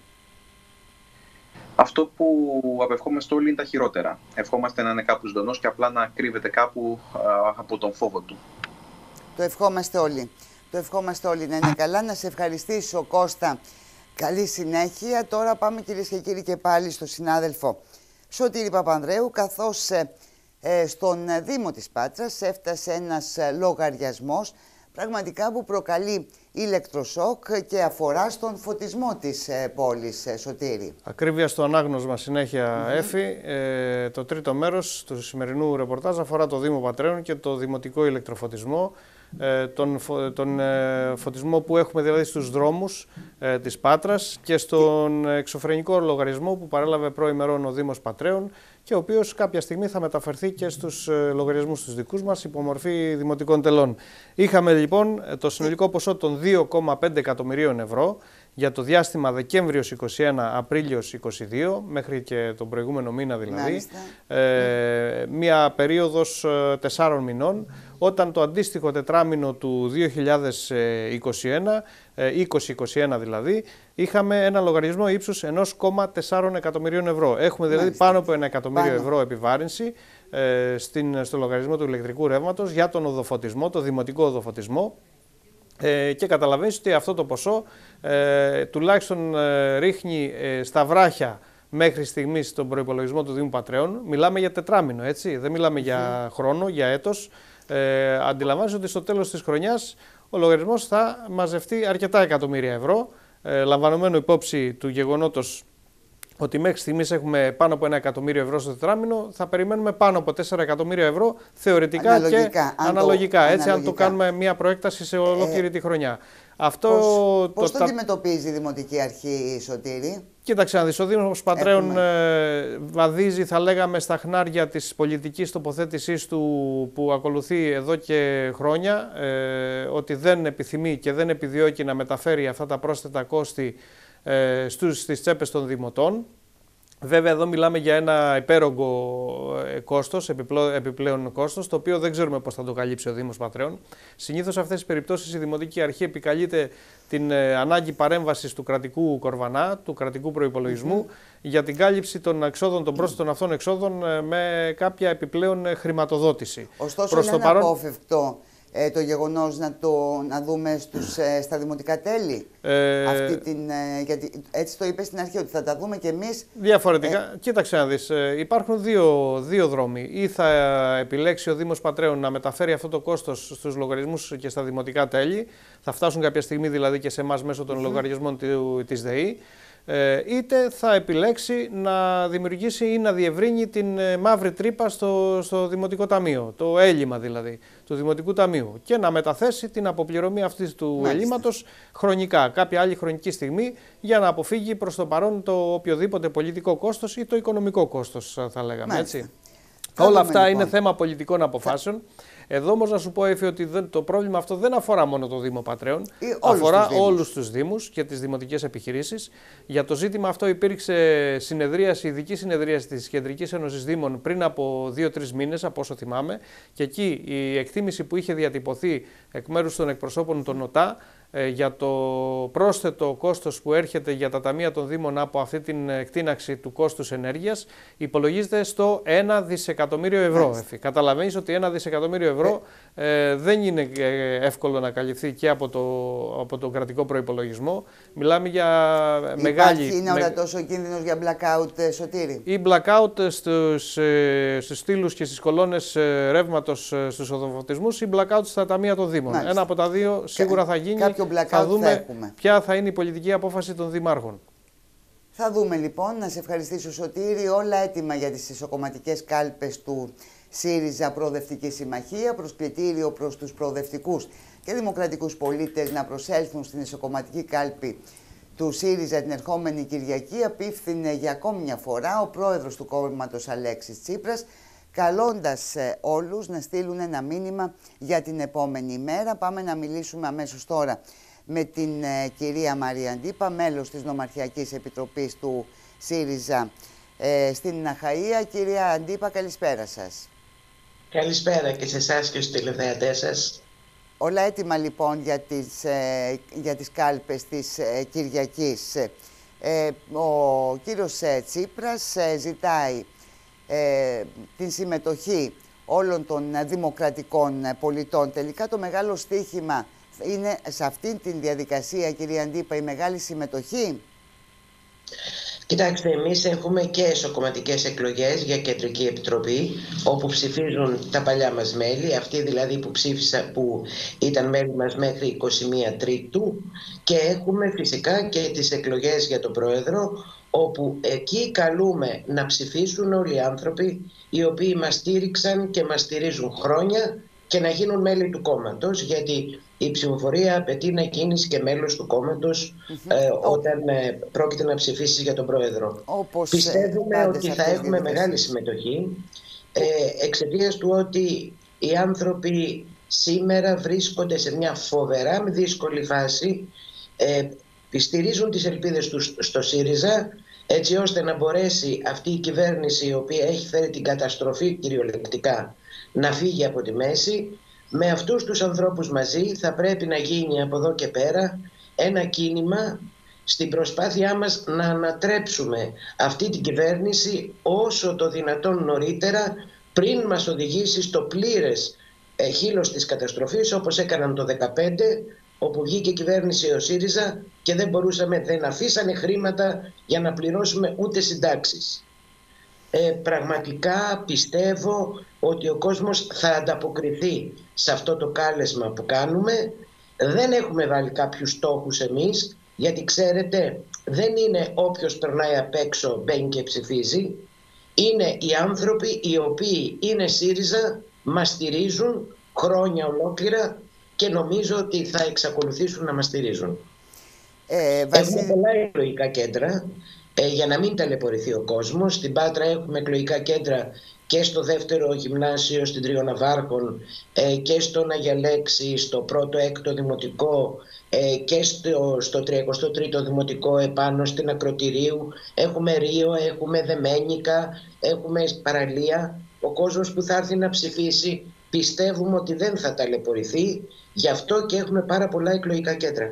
Αυτό που απευχόμαστε όλοι είναι τα χειρότερα. Ευχόμαστε να είναι κάπου ζωντανός και απλά να κρύβεται κάπου α, από τον φόβο του. Το ευχόμαστε όλοι. Το ευχόμαστε όλοι να είναι καλά. Να σε ευχαριστήσω, Κώστα. Καλή συνέχεια. Τώρα πάμε, κυρίες και κύριοι, και πάλι στο συνάδελφο Σωτήρη Παπανδρέου, καθώς ε, ε, στον Δήμο της Πάτρας έφτασε ένας ε, λογαριασμός πραγματικά που προκαλεί ηλεκτροσόκ και αφορά στον φωτισμό της ε, πόλης, ε, Σωτήρη. Ακρίβεια στο ανάγνωσμα συνέχεια, mm-hmm. Έφη. Ε, το τρίτο μέρος του σημερινού ρεπορτάζ αφορά το Δήμο Πατρέων και το δημοτικό ηλεκτροφωτισμό. Ε, τον, φω, τον ε, φωτισμό που έχουμε δηλαδή στους δρόμους ε, της Πάτρας και στον εξωφρενικό λογαριασμό που παρέλαβε προημερών ο Δήμος Πατρέων και ο οποίος κάποια στιγμή θα μεταφερθεί και στους ε, λογαριασμούς τους δικούς μας υπό μορφή δημοτικών τελών. Είχαμε λοιπόν το συνολικό ποσό των δύο κόμμα πέντε εκατομμυρίων ευρώ για το διάστημα Δεκέμβριος είκοσι ένα, Απρίλιος είκοσι δύο, μέχρι και τον προηγούμενο μήνα δηλαδή, ε, μία περίοδος ε, τεσσάρων μηνών, όταν το αντίστοιχο τετράμινο του δύο χιλιάδες είκοσι ένα, ε, είκοσι είκοσι ένα δηλαδή, είχαμε ένα λογαριασμό ύψους ενός κόμμα τέσσερα εκατομμυρίων ευρώ. Έχουμε δηλαδή Μάλιστα. πάνω από ένα εκατομμύριο πάνω. ευρώ επιβάρυνση ε, στην, στο λογαριασμό του ηλεκτρικού ρεύματος για τον οδοφωτισμό, το δημοτικό οδοφωτισμό. Ε, και καταλαβαίνεις ότι αυτό το ποσό ε, τουλάχιστον ε, ρίχνει ε, στα βράχια μέχρι στιγμής τον προϋπολογισμό του Δήμου Πατρέων. Μιλάμε για τετράμινο, έτσι, δεν μιλάμε mm. για χρόνο, για έτος. Ε, αντιλαμβάνεσαι ότι στο τέλος της χρονιάς ο λογαριασμός θα μαζευτεί αρκετά εκατομμύρια ευρώ, ε, λαμβανομένου υπόψη του γεγονότος ότι μέχρι στιγμής έχουμε πάνω από ένα εκατομμύριο ευρώ στο τετράμινο, θα περιμένουμε πάνω από τέσσερα εκατομμύρια ευρώ θεωρητικά αναλογικά, και αν αναλογικά, το, έτσι, αναλογικά. αν το κάνουμε μια προέκταση σε ολόκληρη ε, τη χρονιά. Αυτό πώς, πώς το, το αντιμετωπίζει η Δημοτική Αρχή, Σωτήρη? Κοίταξε να δεις, ο Δήμος Πατρέων ε, βαδίζει, θα λέγαμε, στα χνάρια της πολιτικής τοποθέτησής του που ακολουθεί εδώ και χρόνια, ε, ότι δεν επιθυμεί και δεν επιδιώκει να μεταφέρει αυτά τα πρόσθετα κόστη ε, στους, στις τσέπες των δημοτών. Βέβαια εδώ μιλάμε για ένα υπέρογκο κόστος, επιπλέον κόστος, το οποίο δεν ξέρουμε πώς θα το καλύψει ο Δήμος Πατρέων. Συνήθως σε αυτές τις περιπτώσεις η Δημοτική Αρχή επικαλείται την ε, ανάγκη παρέμβασης του κρατικού κορβανά, του κρατικού προϋπολογισμού, mm-hmm. για την κάλυψη των εξόδων, των πρόσθετων αυτών εξόδων ε, με κάποια επιπλέον χρηματοδότηση. Ωστόσο Προς είναι το παρόν... απόφευκτο Ε, το γεγονός να το να δούμε στους, ε, στα δημοτικά τέλη. Ε, Αυτή την, ε, γιατί έτσι το είπε στην αρχή, ότι θα τα δούμε κι εμείς. Διαφορετικά. Ε, Κοίταξε να δεις. Ε, υπάρχουν δύο, δύο δρόμοι. Ή θα επιλέξει ο Δήμος Πατρέων να μεταφέρει αυτό το κόστος στους λογαριασμούς και στα δημοτικά τέλη. Θα φτάσουν κάποια στιγμή δηλαδή και σε εμάς μέσω των mm-hmm. λογαριασμών της ΔΕΗ. Ε, είτε θα επιλέξει να δημιουργήσει ή να διευρύνει την ε, μαύρη τρύπα στο, στο Δημοτικό Ταμείο, το έλλειμμα δηλαδή του Δημοτικού Ταμείου, και να μεταθέσει την αποπληρωμή αυτής του Μάλιστα. έλλειμματος χρονικά, κάποια άλλη χρονική στιγμή, για να αποφύγει προς το παρόν το οποιοδήποτε πολιτικό κόστος ή το οικονομικό κόστος, θα λέγαμε. Έτσι. Όλα αυτά λοιπόν. είναι θέμα πολιτικών αποφάσεων. Εδώ όμως να σου πω, Έφη, ότι δεν, το πρόβλημα αυτό δεν αφορά μόνο το Δήμο Πατρέων, αφορά τους όλους τους Δήμους και τις δημοτικές επιχειρήσεις. Για το ζήτημα αυτό υπήρξε συνεδρίαση, ειδική συνεδρίαση της Κεντρικής Ένωσης Δήμων πριν από δύο τρεις μήνες, από όσο θυμάμαι, και εκεί η εκτίμηση που είχε διατυπωθεί εκ μέρους των εκπροσώπων των ΟΤΑ για το πρόσθετο κόστος που έρχεται για τα ταμεία των Δήμων από αυτή την εκτείναξη του κόστους ενέργειας υπολογίζεται στο ένα δισεκατομμύριο ευρώ. Εφη. Καταλαβαίνεις ότι ένα δισεκατομμύριο ευρώ ε, δεν είναι εύκολο να καλυφθεί και από, το, από τον κρατικό προϋπολογισμό. Μιλάμε για Υπάρχει, μεγάλη... είναι ορατός ο κίνδυνος για blackout, Σωτήρη? Ή blackout στους, ε, στους στήλους και στις κολόνες ε, ρεύματος ε, στους οδοφωτισμούς ή blackout στα ταμεία των Δήμων. Μάλιστα. Ένα από τα δύο σίγουρα θα γίνει. Θα δούμε θα ποια θα είναι η πολιτική απόφαση των δημάρχων. Θα δούμε λοιπόν. Να σε ευχαριστήσω, Σωτήρη. Όλα έτοιμα για τις ισοκομματικές κάλπες του ΣΥΡΙΖΑ Προοδευτική Συμμαχία. Προσκλητήριο προς τους προοδευτικούς και δημοκρατικούς πολίτες να προσέλθουν στην ισοκομματική κάλπη του ΣΥΡΙΖΑ την ερχόμενη Κυριακή. Απίφθινε για ακόμη μια φορά ο πρόεδρος του κόμματος Αλέξης Τσίπρας, καλώντας όλους να στείλουν ένα μήνυμα για την επόμενη ημέρα. Πάμε να μιλήσουμε αμέσως τώρα με την ε, κυρία Μαρία Αντίπα, μέλος της Νομαρχιακής Επιτροπής του ΣΥΡΙΖΑ ε, στην Αχαΐα. Κυρία Αντίπα, καλησπέρα σας. Καλησπέρα και σε εσάς και στους τηλεθεατές σας. Όλα έτοιμα λοιπόν για τις, ε, για τις κάλπες της ε, Κυριακής. Ε, ο κύριος ε, Τσίπρας ε, ζητάει ε, την συμμετοχή όλων των δημοκρατικών πολιτών. Τελικά το μεγάλο στοίχημα είναι σε αυτήν την διαδικασία, κυρία Αντίπα, η μεγάλη συμμετοχή. Κοιτάξτε, εμείς έχουμε και εσωκομματικές εκλογές για κεντρική επιτροπή, όπου ψηφίζουν τα παλιά μας μέλη, αυτοί δηλαδή που ψήφισαν, που ήταν μέλη μας μέχρι είκοσι μία Τρίτου, και έχουμε φυσικά και τις εκλογές για τον πρόεδρο, όπου εκεί καλούμε να ψηφίσουν όλοι οι άνθρωποι οι οποίοι μας στήριξαν και μας στηρίζουν χρόνια και να γίνουν μέλη του κόμματος, γιατί η ψηφοφορία απαιτεί να γίνεις και μέλος του κόμματος mm-hmm. ε, όταν ε, πρόκειται να ψηφίσεις για τον πρόεδρο. Όπως Πιστεύουμε ότι θα έχουμε μεγάλη συμμετοχή ε, εξαιτίας του ότι οι άνθρωποι σήμερα βρίσκονται σε μια φοβερά δύσκολη φάση, ε, στηρίζουν τις ελπίδες τους στο ΣΥΡΙΖΑ, έτσι ώστε να μπορέσει αυτή η κυβέρνηση, η οποία έχει φέρει την καταστροφή κυριολεκτικά, να φύγει από τη μέση. Με αυτούς τους ανθρώπους μαζί θα πρέπει να γίνει από εδώ και πέρα ένα κίνημα στην προσπάθειά μας να ανατρέψουμε αυτή την κυβέρνηση όσο το δυνατόν νωρίτερα, πριν μας οδηγήσει στο πλήρες ε, χείλος της καταστροφής, όπως έκαναν το δύο χιλιάδες δεκαπέντε, όπου βγήκε η κυβέρνηση ο ΣΥΡΙΖΑ και δεν μπορούσαμε, δεν αφήσανε χρήματα για να πληρώσουμε ούτε συντάξεις. Ε, πραγματικά πιστεύω ότι ο κόσμος θα ανταποκριθεί σε αυτό το κάλεσμα που κάνουμε. Δεν έχουμε βάλει κάποιους στόχους εμείς, γιατί ξέρετε, δεν είναι όποιος περνάει απ' έξω μπαίνει και ψηφίζει. Είναι οι άνθρωποι οι οποίοι είναι ΣΥΡΙΖΑ, μας στηρίζουν χρόνια ολόκληρα και νομίζω ότι θα εξακολουθήσουν να μας στηρίζουν. Ε, βασί... Έχουμε πολλά εκλογικά κέντρα. Ε, για να μην ταλαιπωρηθεί ο κόσμος. Στην Πάτρα έχουμε εκλογικά κέντρα και στο δεύτερο γυμνάσιο στην Τριοναβάρχων ε, και στον Αγιαλέξη, στο πρώτο έκτο δημοτικό ε, και στο, στο τριακοστό τρίτο δημοτικό επάνω στην Ακροτηρίου. Έχουμε Ρίο, έχουμε Δεμένικα, έχουμε Παραλία. Ο κόσμος που θα έρθει να ψηφίσει πιστεύουμε ότι δεν θα ταλαιπωρηθεί, γι' αυτό και έχουμε πάρα πολλά εκλογικά κέντρα.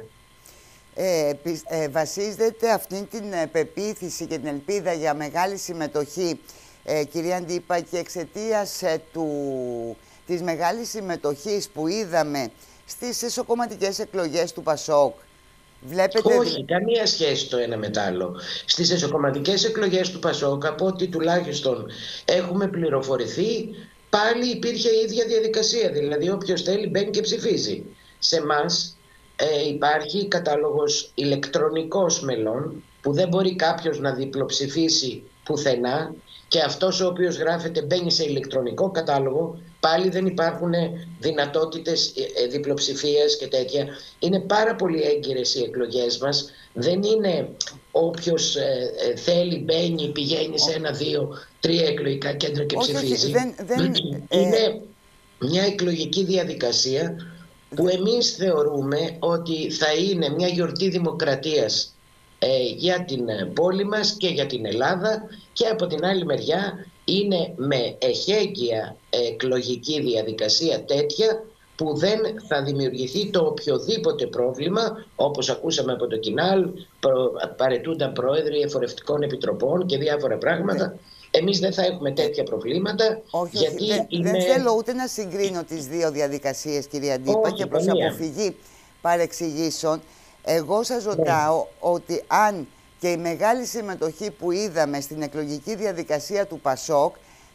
Ε, ε, βασίζεται αυτήν την ε, πεποίθηση και την ελπίδα για μεγάλη συμμετοχή, ε, κυρία Αντίπα, και εξαιτίας ε, του, της μεγάλης συμμετοχής που είδαμε στις εσωκομματικές εκλογές του ΠΑΣΟΚ. Βλέπετε... Όχι, καμία σχέση το ένα με το άλλο. Στις εσωκομματικές εκλογές του ΠΑΣΟΚ, από ό,τι τουλάχιστον έχουμε πληροφορηθεί, πάλι υπήρχε η ίδια διαδικασία. Δηλαδή όποιος θέλει μπαίνει και ψηφίζει. Σε εμάς Ε, υπάρχει κατάλογος ηλεκτρονικός μελών που δεν μπορεί κάποιος να διπλοψηφίσει πουθενά, και αυτός ο οποίος γράφεται μπαίνει σε ηλεκτρονικό κατάλογο. Πάλι δεν υπάρχουν δυνατότητες διπλοψηφίας και τέτοια. Είναι πάρα πολύ έγκυρες οι εκλογές μας. Δεν είναι όποιος ε, ε, θέλει μπαίνει, πηγαίνει σε ένα, δύο, τρία εκλογικά κέντρα και όχι, ψηφίζει. δεν, δεν, είναι ε... μια εκλογική διαδικασία που εμείς θεωρούμε ότι θα είναι μια γιορτή δημοκρατίας ε, για την πόλη μας και για την Ελλάδα, και από την άλλη μεριά είναι με εχέγγυα εκλογική διαδικασία τέτοια που δεν θα δημιουργηθεί το οποιοδήποτε πρόβλημα, όπως ακούσαμε από το Κινάλ, παρετούνταν πρόεδροι εφορευτικών επιτροπών και διάφορα πράγματα. Ναι. Εμείς δεν θα έχουμε τέτοια προβλήματα. Όχι, γιατί όχι. Δεν, είναι... δεν θέλω ούτε να συγκρίνω τις δύο διαδικασίες, κυρία Ντύπα, όχι, και προς καμία. Αποφυγή παρεξηγήσεων. Εγώ σας ρωτάω ναι. ότι αν και η μεγάλη συμμετοχή που είδαμε στην εκλογική διαδικασία του Πασόκ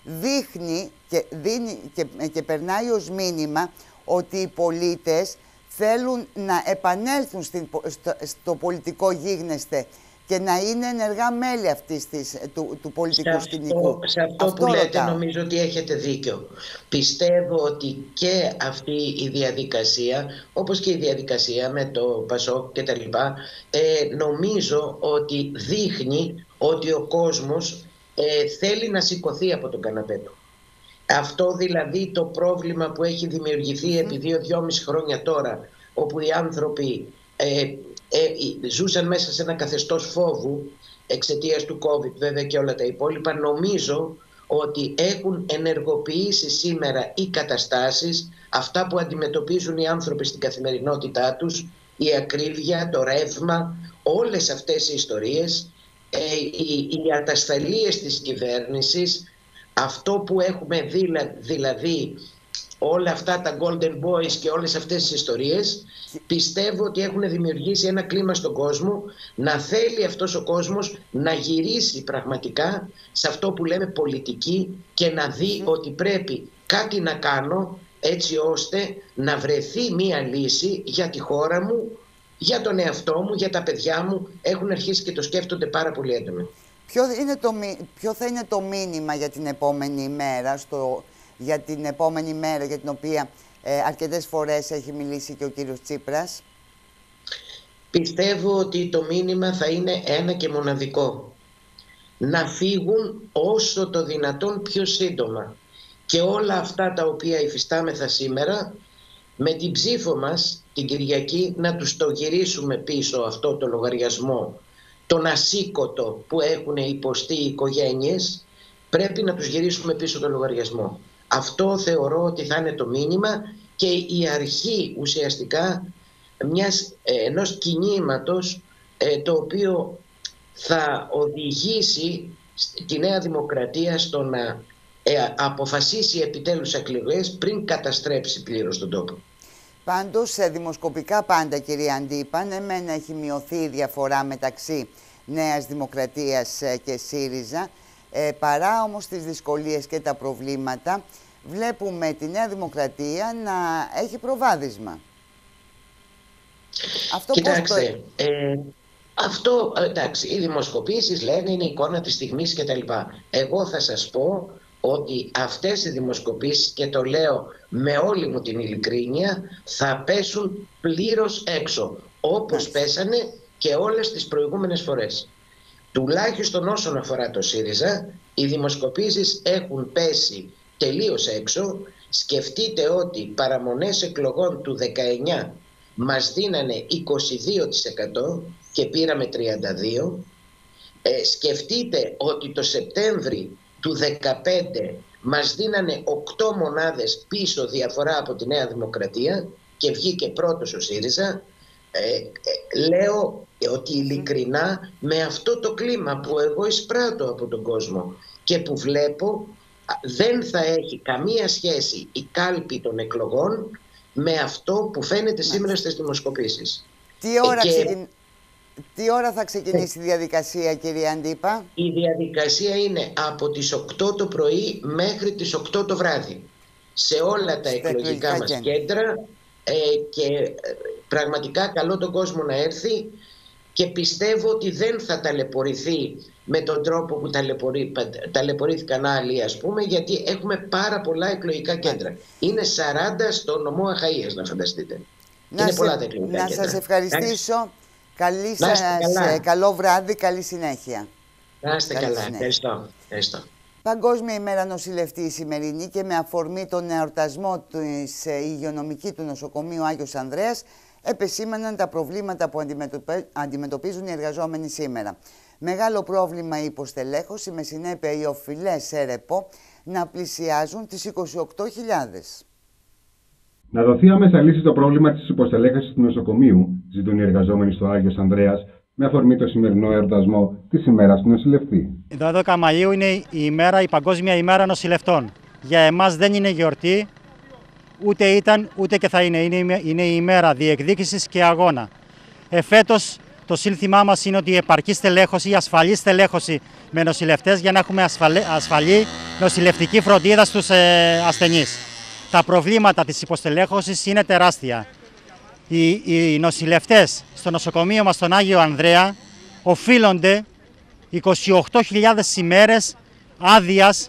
δείχνει και, δίνει και, και περνάει ως μήνυμα ότι οι πολίτες θέλουν να επανέλθουν στην, στο, στο πολιτικό γίγνεσθε και να είναι ενεργά μέλη αυτής της, του, του πολιτικού σε σκηνικού. Αυτό, σε αυτό, αυτό που λέτε νομίζω ότι έχετε δίκιο. Πιστεύω ότι και αυτή η διαδικασία, όπως και η διαδικασία με το Πασόκ και τα λοιπά, ε, νομίζω ότι δείχνει ότι ο κόσμος ε, θέλει να σηκωθεί από τον καναπέ του. Αυτό δηλαδή το πρόβλημα που έχει δημιουργηθεί επί δύο-δυόμιση χρόνια τώρα, όπου οι άνθρωποι ε, ε, ζούσαν μέσα σε ένα καθεστώς φόβου εξαιτίας του COVID βέβαια και όλα τα υπόλοιπα, νομίζω ότι έχουν ενεργοποιήσει σήμερα οι καταστάσεις, αυτά που αντιμετωπίζουν οι άνθρωποι στην καθημερινότητά τους, η ακρίβεια, το ρεύμα, όλες αυτές οι ιστορίες, ε, οι, οι ατασταλίες της κυβέρνησης, αυτό που έχουμε δει, δηλαδή όλα αυτά τα Golden Boys και όλες αυτές τις ιστορίες, πιστεύω ότι έχουν δημιουργήσει ένα κλίμα στον κόσμο να θέλει αυτός ο κόσμος να γυρίσει πραγματικά σε αυτό που λέμε πολιτική και να δει ότι πρέπει κάτι να κάνω έτσι ώστε να βρεθεί μία λύση για τη χώρα μου, για τον εαυτό μου, για τα παιδιά μου. Έχουν αρχίσει και το σκέφτονται πάρα πολύ έντονα. Ποιο, είναι το, ποιο θα είναι το μήνυμα για την επόμενη μέρα, στο, για την επόμενη μέρα για την οποία ε, αρκετές φορές έχει μιλήσει και ο κύριος Τσίπρας? Πιστεύω ότι το μήνυμα θα είναι ένα και μοναδικό. Να φύγουν όσο το δυνατόν πιο σύντομα. Και όλα αυτά τα οποία υφιστάμεθα σήμερα, με την ψήφο μας την Κυριακή να τους το γυρίσουμε πίσω αυτό το λογαριασμό, τον ασήκωτο που έχουν υποστεί οι οικογένειες, πρέπει να τους γυρίσουμε πίσω το λογαριασμό. Αυτό θεωρώ ότι θα είναι το μήνυμα και η αρχή ουσιαστικά μιας, ενός κινήματος ε, το οποίο θα οδηγήσει τη Νέα Δημοκρατία στο να ε, αποφασίσει επιτέλους εκλογές πριν καταστρέψει πλήρως τον τόπο. Πάντως, σε δημοσκοπικά πάντα, κυρία Αντίπα, ναι μεν έχει μειωθεί η διαφορά μεταξύ Νέας Δημοκρατίας και ΣΥΡΙΖΑ, ε, παρά όμως τις δυσκολίες και τα προβλήματα, βλέπουμε τη Νέα Δημοκρατία να έχει προβάδισμα. Αυτό Κοιτάξτε, πώς το... ε, αυτό, εντάξει, οι δημοσκοπήσεις λένε είναι η εικόνα της στιγμής κτλ. Εγώ θα σας πω ότι αυτές οι δημοσκοπήσεις, και το λέω με όλη μου την ειλικρίνεια, θα πέσουν πλήρως έξω, όπως πέσανε και όλες τις προηγούμενες φορές. Τουλάχιστον όσον αφορά το ΣΥΡΙΖΑ, οι δημοσκοπήσεις έχουν πέσει τελείως έξω. Σκεφτείτε ότι παραμονές εκλογών του δεκαεννιά μας δίνανε είκοσι δύο τοις εκατό και πήραμε τριάντα δύο τοις εκατό. Ε, σκεφτείτε ότι το Σεπτέμβρη του δεκαπέντε μας δίνανε οκτώ μονάδες πίσω διαφορά από τη Νέα Δημοκρατία και βγήκε πρώτος ο ΣΥΡΙΖΑ. Ε, ε, λέω ότι ειλικρινά με αυτό το κλίμα που εγώ εισπράττω από τον κόσμο και που βλέπω, δεν θα έχει καμία σχέση η κάλπη των εκλογών με αυτό που φαίνεται σήμερα στις δημοσκοπήσεις. Τι ώρα, ε, και... ξεκιν... Τι ώρα θα ξεκινήσει η διαδικασία, κυρία Αντίπα? Η διαδικασία είναι από τις οκτώ το πρωί μέχρι τις οκτώ το βράδυ. Σε όλα τα εκλογικά μας κέντρα ε, και πραγματικά καλώ τον κόσμο να έρθει και πιστεύω ότι δεν θα ταλαιπωρηθεί με τον τρόπο που ταλαιπωρεί, ταλαιπωρήθηκαν άλλοι, ας πούμε, γιατί έχουμε πάρα πολλά εκλογικά κέντρα. Είναι σαράντα στο νομό Αχαΐας, να φανταστείτε. Να είναι σε, πολλά τα εκλογικά να κέντρα. Σας ευχαριστήσω. Καλή σας, καλό βράδυ, καλή συνέχεια. Να είστε καλά. Ευχαριστώ. Ευχαριστώ. Παγκόσμια ημέρα νοσηλευτή η σημερινή και με αφορμή τον εορτασμό της υγειονομική του νοσοκομείου Άγιος Ανδρέας επεσήμαναν τα προβλήματα που αντιμετωπίζουν οι εργαζόμενοι σήμερα. Μεγάλο πρόβλημα η υποστελέχωση, με συνέπεια οι οφειλές ΕΡΕΠΟ να πλησιάζουν τις είκοσι οκτώ χιλιάδες. Να δοθεί άμεσα λύση στο πρόβλημα της υποστελέχωσης του νοσοκομείου, ζητούν οι εργαζόμενοι στο Άγιος Ανδρέας, με αφορμή το σημερινό εορτασμό της ημέρας του νοσηλευτή. δώδεκα Μαΐου είναι η, ημέρα, η Παγκόσμια ημέρα νοσηλευτών. Για εμάς δεν είναι γιορτή, ούτε ήταν, ούτε και θα είναι. Είναι, είναι η ημέρα διεκδίκησης και αγώνα. Εφέτος το σύνθημά μας είναι ότι η επαρκή στελέχωση, η ασφαλή στελέχωση με νοσηλευτές για να έχουμε ασφαλή, ασφαλή νοσηλευτική φροντίδα στους ε, ασθενείς. Τα προβλήματα της υποστελέχωσης είναι τεράστια. Οι, οι νοσηλευτές στο νοσοκομείο μας στον Άγιο Ανδρέα οφείλονται είκοσι οκτώ χιλιάδες ημέρες άδειας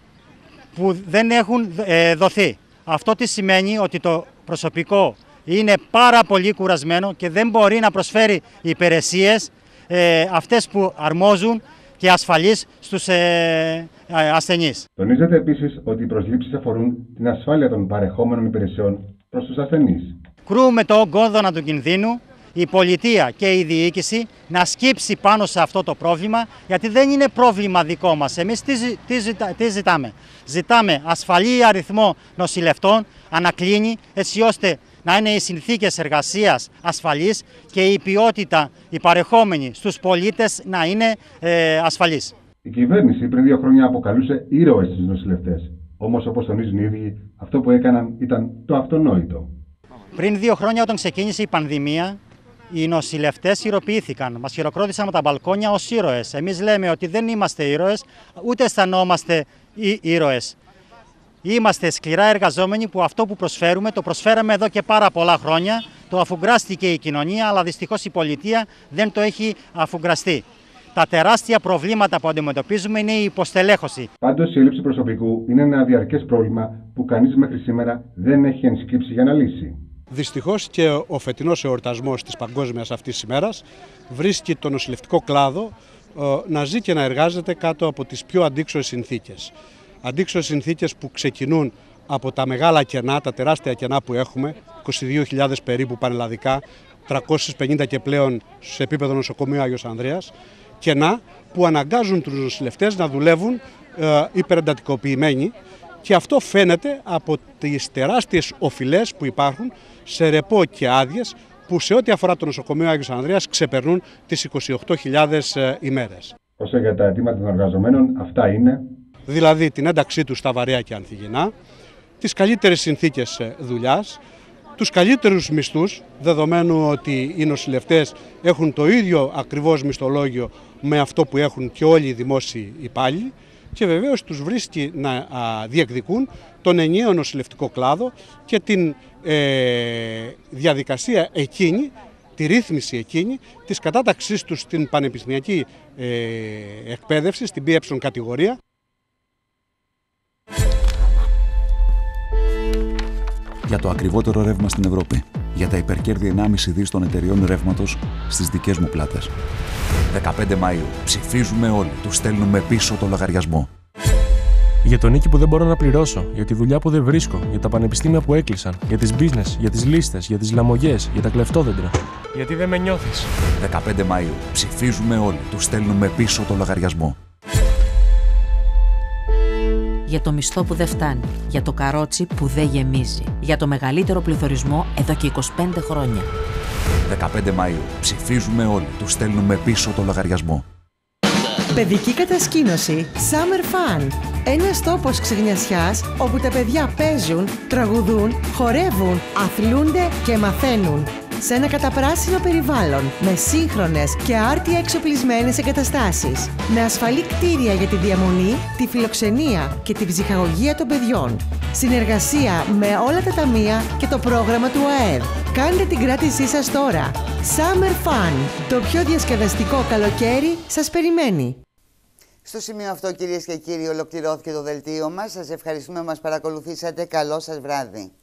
που δεν έχουν ε, δοθεί. Αυτό τι σημαίνει? Ότι το προσωπικό είναι πάρα πολύ κουρασμένο και δεν μπορεί να προσφέρει υπηρεσίες ε, αυτές που αρμόζουν και ασφαλείς στους ε, ε, ασθενείς. Τονίζεται επίσης ότι οι προσλήψεις αφορούν την ασφάλεια των παρεχόμενων υπηρεσιών προς τους ασθενείς. Κρούμε το κόδωνα του κινδύνου, η πολιτεία και η διοίκηση να σκύψει πάνω σε αυτό το πρόβλημα, γιατί δεν είναι πρόβλημα δικό μας. Εμείς τι, τι, ζητά, τι ζητάμε? Ζητάμε ασφαλή αριθμό νοσηλευτών, ανακλίνη, έτσι ώστε να είναι οι συνθήκες εργασίας ασφαλείς και η ποιότητα, η παρεχόμενη στους πολίτες να είναι ε, ασφαλής. Η κυβέρνηση πριν δύο χρόνια αποκαλούσε ήρωες τους νοσηλευτές. Όμως, όπως τονίζουν οι ίδιοι, αυτό που έκαναν ήταν το αυτονόητο. Πριν δύο χρόνια, όταν ξεκίνησε η πανδημία, οι νοσηλευτές ηρωποιήθηκαν. Μας χειροκρότησαν από τα μπαλκόνια ως ήρωες. Εμείς λέμε ότι δεν είμαστε ήρωες, ούτε αισθανόμαστε οι ήρωες. Είμαστε σκληρά εργαζόμενοι που αυτό που προσφέρουμε το προσφέραμε εδώ και πάρα πολλά χρόνια. Το αφουγκράστηκε η κοινωνία, αλλά δυστυχώς η πολιτεία δεν το έχει αφουγκραστεί. Τα τεράστια προβλήματα που αντιμετωπίζουμε είναι η υποστελέχωση. Πάντως, η έλλειψη προσωπικού είναι ένα διαρκές πρόβλημα που κανείς μέχρι σήμερα δεν έχει ενσκύψει για να λύσει. Δυστυχώς και ο φετινός εορτασμός της παγκόσμιας αυτής ημέρας βρίσκει το νοσηλευτικό κλάδο ε, να ζει και να εργάζεται κάτω από τις πιο αντίξωες συνθήκες. Αντίξωες συνθήκες που ξεκινούν από τα μεγάλα κενά, τα τεράστια κενά που έχουμε, είκοσι δύο χιλιάδες περίπου πανελλαδικά, τριακόσιες πενήντα και πλέον σε επίπεδο νοσοκομείου Άγιος Ανδρέας, κενά που αναγκάζουν τους νοσηλευτές να δουλεύουν ε, υπερεντατικοποιημένοι, και αυτό φαίνεται από τις τεράστιες οφειλές που υπάρχουν σε ρεπό και άδειες που σε ό,τι αφορά το νοσοκομείο Άγιος Ανδρέας ξεπερνούν τις είκοσι οκτώ χιλιάδες ε, ημέρες. Όσο για τα αιτήματα των εργαζομένων, αυτά είναι. Δηλαδή την ένταξή τους στα βαρέα και ανθυγιεινά, τις καλύτερες συνθήκες δουλειάς, τους καλύτερους μισθούς, δεδομένου ότι οι νοσηλευτές έχουν το ίδιο ακριβώς μισθολόγιο με αυτό που έχουν και όλοι οι δημόσιοι υπάλληλοι, και βεβαίως τους βρίσκει να α, διεκδικούν τον ενιαίο νοσηλευτικό κλάδο και την ε, διαδικασία εκείνη, τη ρύθμιση εκείνη της κατάταξής τους στην πανεπιστημιακή ε, εκπαίδευση, στην πι ε κατηγορία. Για το ακριβότερο ρεύμα στην Ευρώπη. Για τα υπερκέρδη ενάμιση δις των εταιριών ρεύματος στις δικές μου πλάτες. δεκαπέντε Μαΐου. Ψηφίζουμε όλοι. Τους στέλνουμε πίσω το λογαριασμό. Για τον νίκη που δεν μπορώ να πληρώσω, για τη δουλειά που δεν βρίσκω, για τα πανεπιστήμια που έκλεισαν, για τις business, για τις λίστες, για τις λαμογιές, για τα κλεφτόδεντρα. Γιατί δεν με νιώθεις. δεκαπέντε Μαΐου. Ψηφίζουμε όλοι. Τους στέλνουμε πίσω το λογαριασμό. Για το μισθό που δεν φτάνει, για το καρότσι που δεν γεμίζει, για το μεγαλύτερο πληθωρισμό εδώ και είκοσι πέντε χρόνια. δεκαπέντε Μαΐου. Ψηφίζουμε όλοι. Τους στέλνουμε πίσω το λογαριασμό. Παιδική κατασκήνωση Summer Fun. Ένας τόπος ξεγνιασιάς όπου τα παιδιά παίζουν, τραγουδούν, χορεύουν, αθλούνται και μαθαίνουν. Σε ένα καταπράσινο περιβάλλον, με σύγχρονες και άρτια εξοπλισμένες εγκαταστάσεις. Με ασφαλή κτίρια για τη διαμονή, τη φιλοξενία και τη ψυχαγωγία των παιδιών. Συνεργασία με όλα τα ταμεία και το πρόγραμμα του ΑΕΔ. Κάντε την κράτησή σας τώρα. Summer Fun. Το πιο διασκεδαστικό καλοκαίρι σας περιμένει. Στο σημείο αυτό, κυρίες και κύριοι, ολοκληρώθηκε το δελτίο μας. Σας ευχαριστούμε που μας παρακολουθήσατε. Καλό σας βράδυ.